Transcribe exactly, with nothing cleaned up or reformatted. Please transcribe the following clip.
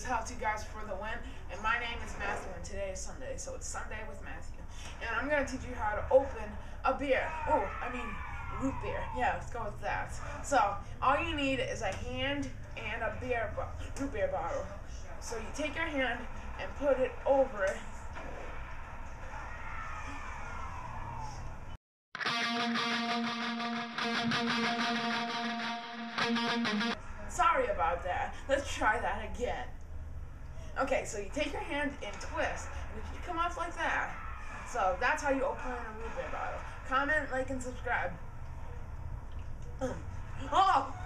this How To Guys for the Win, and my name is Matthew, and today is Sunday, so it's Sunday with Matthew. And I'm going to teach you how to open a beer. Oh, I mean root beer. Yeah, let's go with that. So, all you need is a hand and a beer bo root beer bottle. So you take your hand and put it over it. Sorry about that. Let's try that again. Okay, so you take your hand and twist, and it should come off like that. So that's how you open a root beer bottle. Comment, like, and subscribe. Oh!